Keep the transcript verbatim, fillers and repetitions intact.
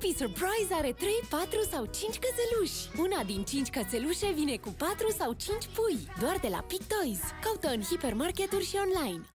Puppy Surprise are trei, patru sau cinci cățeluși. Una din cinci cățelușe vine cu patru sau cinci pui. Doar de la Pic Toys. Caută în hipermarketuri și online.